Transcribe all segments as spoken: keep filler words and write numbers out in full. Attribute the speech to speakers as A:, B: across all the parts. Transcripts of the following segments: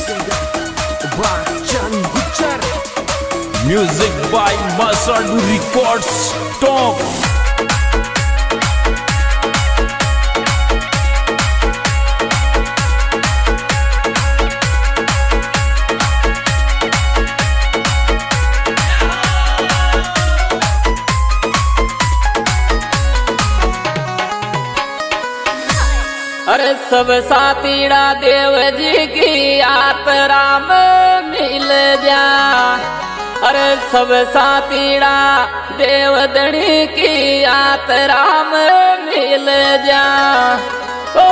A: Music by Masadu Records Top.
B: अरे सब साथीड़ा देव जी की यात्रा में मिल जा। अरे सब साथीड़ा देव दड़ी की यात्रा में मिल जा। ओ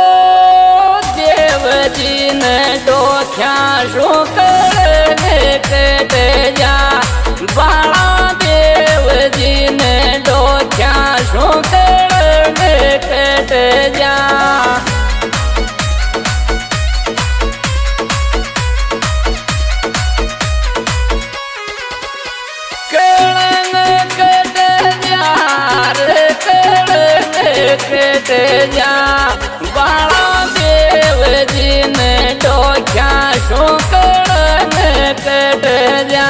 B: देव जी ने डोख्या शुकर कट जा। बाला देव जी ने डोख्या शुकर कट जा। कट जा बाला देव जी ने डोख्या शुकर कट जा।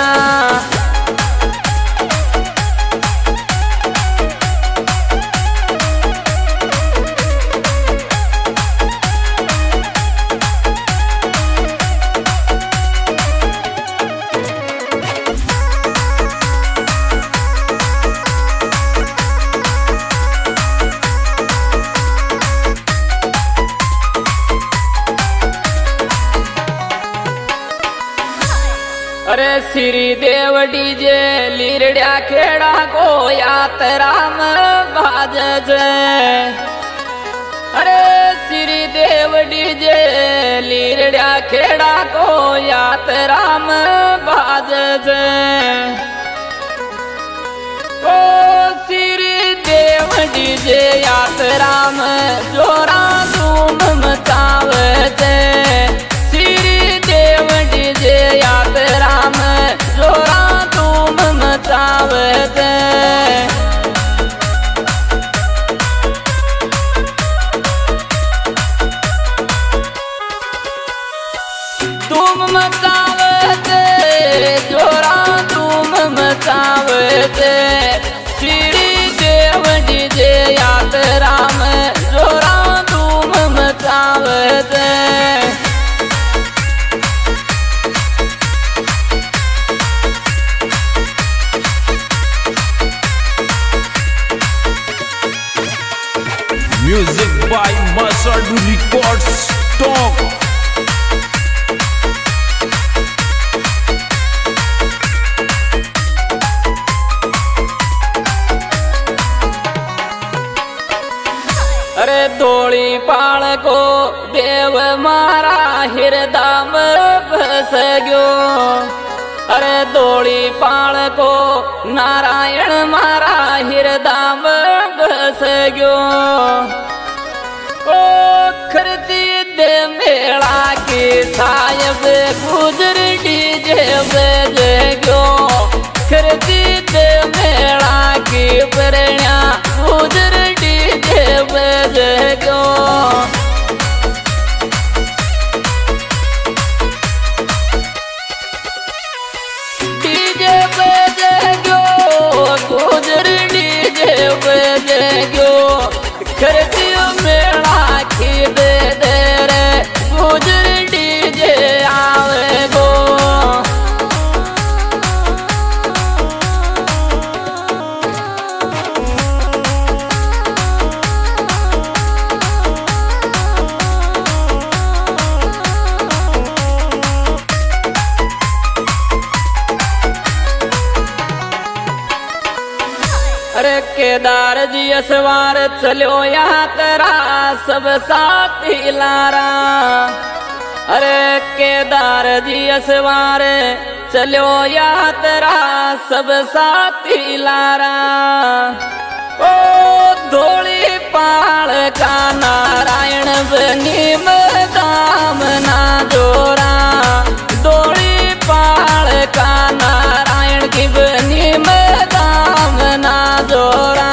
B: अरे श्री देव डीजे लीरड्या खेड़ा को यात्रा में बाज। अरे श्री देव डीजे लीरड्या खेड़ा को यात्रा में बाज। ओ श्री देव डीजे यात्रा में जोरा धूम मचावे। श्री देव डीजे यात्रा में जोरा धूम मचावे। धूम मचावे जोरा धूम मचावे। श्री देव डीजे यात्रा में जोरा धूम मचावे।
A: Music by Masadu Records Top.
B: अरे धोली पाल को देव मारा हृदय में बस गयो। अरे धोली पाल को नारायण मारा हृदय में बस गयो। ओ खर्ची दे मेला की सायब गुजर डीजे बज गयो। खर्ची दे मेला की प्रणा गुजर डीजे बज गयो। डीजे बज गयो गुजर डीजे बज गयो। खर्ची मेला की दे दे रे गुजर डीजे आवे गो। अरे केदार जी असवार चलो यात्रा सब साथी लारा। अरे केदार जी असवार चलो यात्रा सब साथी लारा। ओ धोली पाल का नारायण बनी मदाम ना जोरा। धोली पाल का नारायण की बनी मदाम ना जोरा।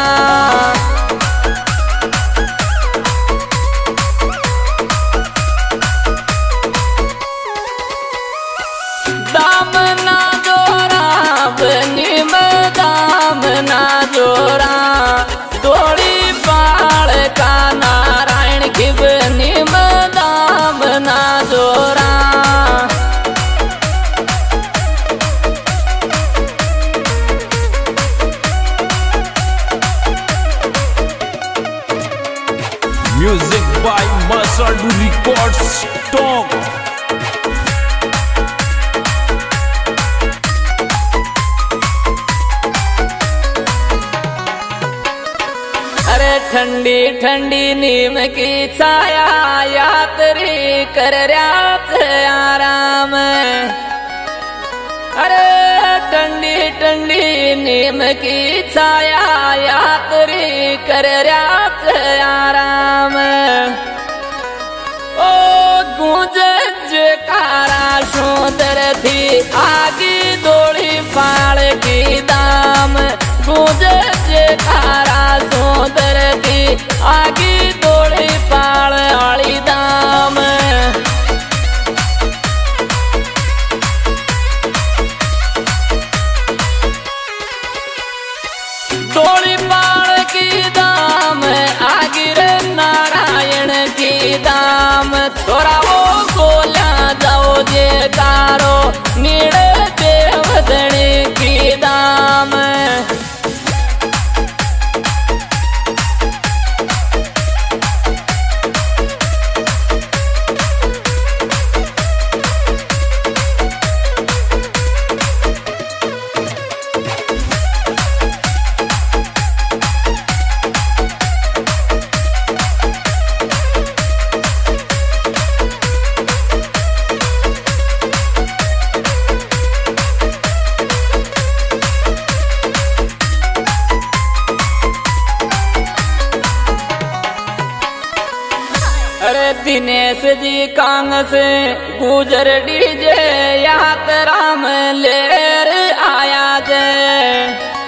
B: ठंडी ठंडी नीम की छाया यात्री कर रात आराम। अरे ठंडी ठंडी नीम की छाया यात्री कर रात आराम। ओ गूंज जयकारा सुंदर थी आगी दौड़ी पाल की दाम। गूंज जयकारा सुंदर थी आगी दौड़ी पाल वाली दाम। दौड़ी पाल की दाम आगिर नारायण की दाम। थोड़ा वो गोला जाओ जयकारो नीड़ देवधनी की दाम। अरे दिनेश जी कांग से गुजर डीजे यात्रा में लेर आया जय।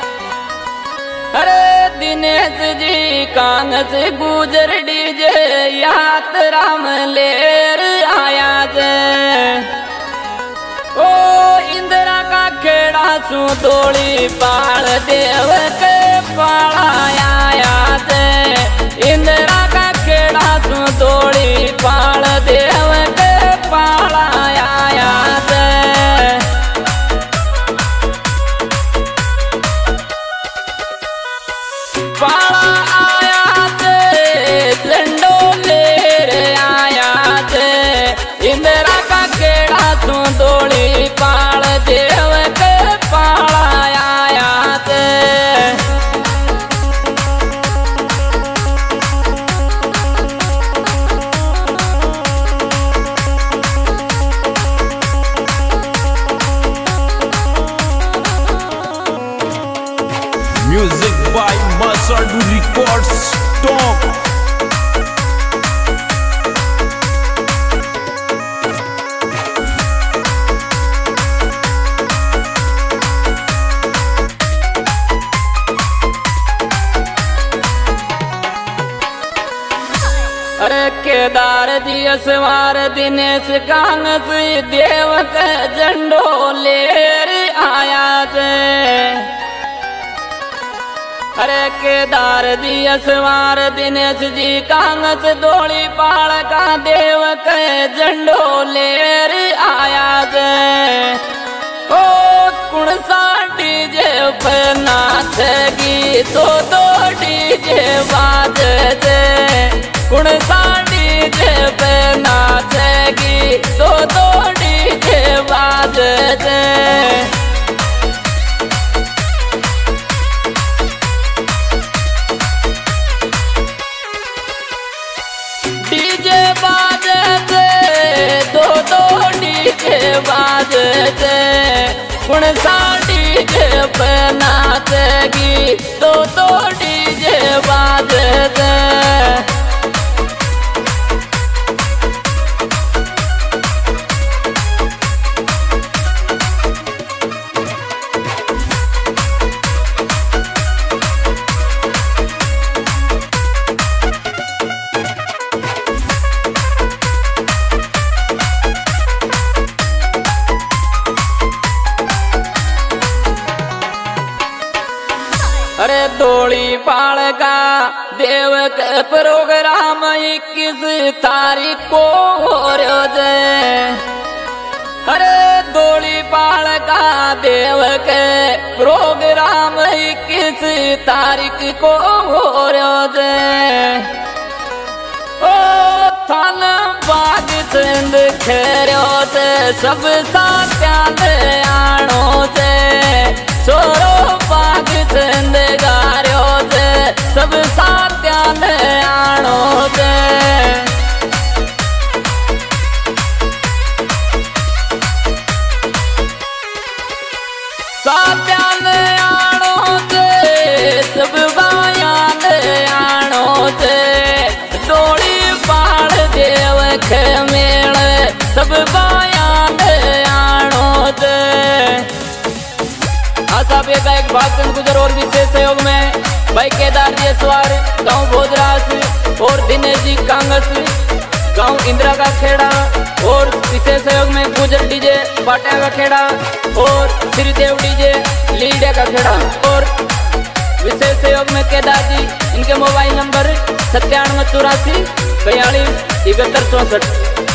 B: अरे दिनेश जी कांग से गुजर डीजे यात्रा में लेर आया जय। ओ इंदिरा का खेड़ा सु दौड़ी पाल देव के पालाया जय। इंदिरा का खेड़ा सु दौड़ी पाल देव के पालाया जय। पाला आया जय झंडो लेर आया जय। इंदिरा का खेड़ा सु दौड़ी पाल देव के पालाया जय।
A: Music by Masadu Records Talk।
B: अरे केदार जी असवार दिनेश कांगस देव के झंडो लेर आया जय। अरे केदार जी असवार दिनेश जी कांगस दौड़ी पाल का देव के झंडो लेर आया जय। ओ कुणसा डीजे पे नाचेगी तो दो डीजे बाज जय। कुणसा डीजे पे नाचेगी तो दो डीजे बाज जय। डीजे बाजे जय दो दो डीजे बाजे जय। कुणसा डीजे पे नाचेगी दो दो डीजे बाजे जय। अरे दौड़ी पाल का देव के प्रोग्राम इक्कीस तारीख को हो रहा जय। अरे दौड़ी पाल का देव के प्रोग्राम इक्कीस तारीख को हो रहा जय। ओ थान बाग चंद खेरो से सब साथ आनो से छोरो बाग चंद गारो से सब साथ डोली बाल देव के मेल सब बयान आनो दे। आशा पे का एक भागचंद गुजर और विशेष सहयोग में भाई केदार जी सवार गाँव भोजरास और दिनेश जी कांगस गाँव इंदिरा का खेड़ा और विशेष सहयोग में गुजर डीजे बाटा का खेड़ा और श्रीदेव डीजे लीडे का खेड़ा और विशेष सहयोग में केदार जी। इनके मोबाइल नंबर सत्तानवे चौरासी बयालीस इकहत्तर चौसठ।